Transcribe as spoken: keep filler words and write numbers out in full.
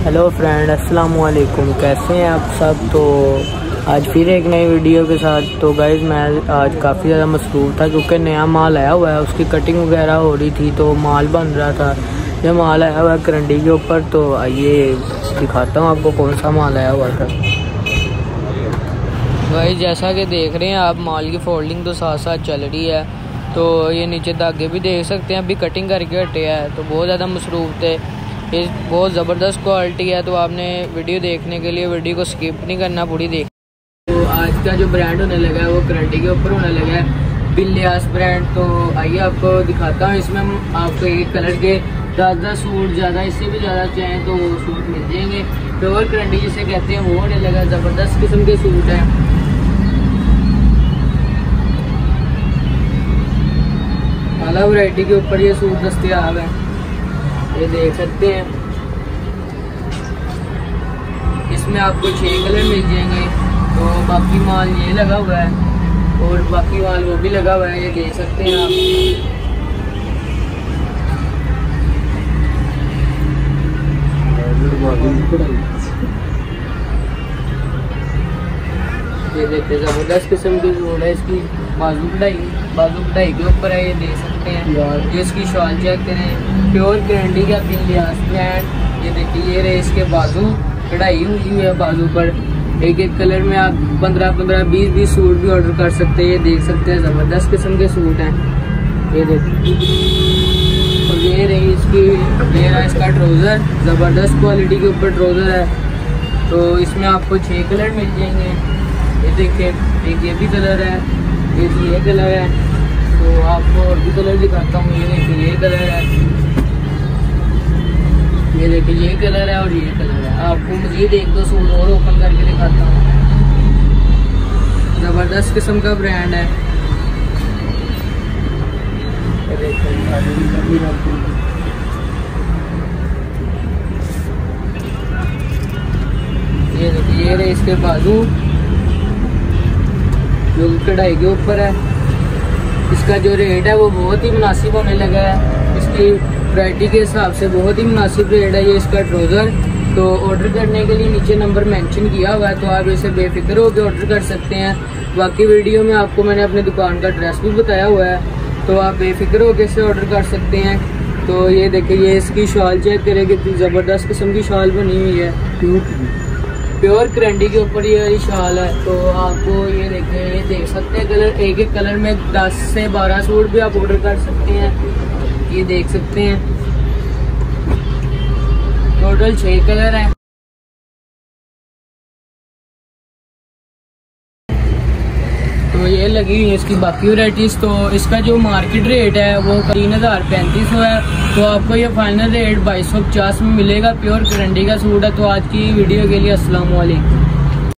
Hello friend, अस्सलाम वालेकुम। कैसे हैं आप सब? तो आज फिर एक नई वीडियो के साथ। तो गाइज़ मैं आज काफ़ी ज़्यादा मसरूफ़ था क्योंकि नया माल आया हुआ है, उसकी कटिंग वगैरह हो रही थी तो माल बन रहा था। ये माल आया हुआ है करंडी के ऊपर, तो आइए दिखाता हूँ आपको कौन सा माल आया हुआ था। गाइज़ जैसा कि देख रहे हैं आप, माल की फोल्डिंग तो साथ साथ चल रही है। तो ये नीचे धागे भी देख सकते हैं, अभी कटिंग करके हटे है। तो बहुत ज़्यादा मसरूफ़ थे, ये बहुत ज़बरदस्त क्वालिटी है। तो आपने वीडियो देखने के लिए वीडियो को स्किप नहीं करना, पूरी देख। तो आज का जो ब्रांड होने लगा है वो करंडी के ऊपर होने लगा है, बिलियास ब्रांड। तो आइए आपको दिखाता हूँ। इसमें हम आपको एक कलर के दस दस सूट, ज़्यादा इससे भी ज़्यादा चाहें तो सूट मिल जाएंगे। प्योर करंडी जिसे कहते हैं वो होने लगा, ज़बरदस्त किस्म के सूट हैं। अलग वैरायटी के ऊपर ये सूट दस्तयाब है, ये देख सकते हैं। इसमें आपको छह कलर मिल जाएंगे। तो बाकी माल ये लगा हुआ है और बाकी माल वो भी लगा हुआ है, ये देख सकते हैं आप। ये देखते जबरदस्त किस्म की सूट है। इसकी बाजू कढ़ाई बाजू कढ़ाई के ऊपर है, ये देख सकते हैं। ये इसकी शॉल चेक करें, प्योर करंडी का बिलियास ब्रांड। ये देखिए, ये रहे इसके बाजू, कढ़ाई हुई हुई है बाजू पर। एक एक कलर में आप पंद्रह पंद्रह बीस बीस सूट भी ऑर्डर कर सकते हैं। ये देख सकते हैं जबरदस्त किस्म के सूट हैं, ये देखिए। और ये रही इसकी, ये रहा इसका ट्राउज़र, ज़बरदस्त क्वालिटी के ऊपर ट्राउज़र है। तो इसमें आपको छः कलर मिल जाएंगे। ये देखिए, एक ये भी कलर है, एक ये कलर है। तो आपको और भी कलर दिखाता हूँ। ये देखिए, ये कलर है, ये देखिए ये कलर है और ये कलर है। आपको मज़ीद एक दो सूट और ओपन करके दिखाता हूँ। ज़बरदस्त किस्म का ब्रांड है, ये देखिए। ये रहे इसके बाजू, जो कढ़ाई के ऊपर है। इसका जो रेट है वो बहुत ही मुनासिब होने लगा है, इसकी वैरायटी के हिसाब से बहुत ही मुनासिब रेट है। ये इसका ट्राउज़र, तो ऑर्डर करने के लिए नीचे नंबर मेंशन किया हुआ है, तो आप इसे बेफिक्र होकर ऑर्डर कर सकते हैं। बाकी वीडियो में आपको मैंने अपनी दुकान का एड्रेस भी बताया हुआ है, तो आप बेफिक्र होकर इसे ऑर्डर कर सकते हैं। तो ये देखिए, ये इसकी शॉल चेक करें, कितनी ज़बरदस्त किस्म की शॉल बनी हुई है। प्योर करंडी के ऊपर ये वाली शॉल है। तो आपको ये देखें, ये देख सकते हैं कलर, एक एक कलर में दस से बारह सूट भी आप ऑर्डर कर सकते हैं। ये देख सकते हैं, टोटल छह कलर हैं। तो ये लगी हुई है इसकी बाकी वैराइटीज़। तो इसका जो मार्केट रेट है वो तीन हज़ार पैंतीस सौ है। तो आपको ये फाइनल रेट बाईस सौ पचास में मिलेगा। प्योर करंडी का सूट है। तो आज की वीडियो के लिए अस्सलाम वालेकुम।